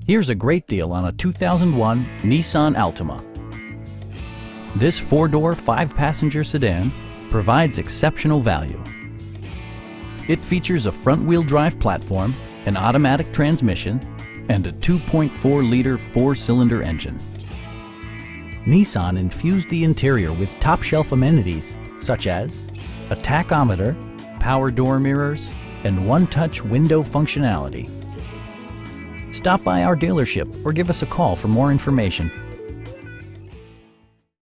Here's a great deal on a 2001 Nissan Altima. This four-door, five-passenger sedan provides exceptional value. It features a front-wheel drive platform, an automatic transmission, and a 2.4-liter four-cylinder engine. Nissan infused the interior with top-shelf amenities such as a tachometer, power door mirrors, and one-touch window functionality. Stop by our dealership or give us a call for more information.